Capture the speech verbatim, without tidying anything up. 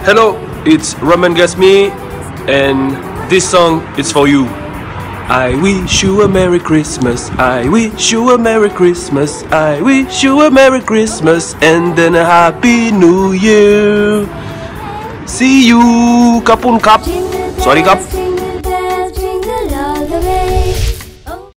Hello, it's Roman Gasmi, and this song is for you. I wish you a Merry Christmas. I wish you a Merry Christmas. I wish you a Merry Christmas and then a Happy New Year. See you ขอบคุณครับสวัสดีครับ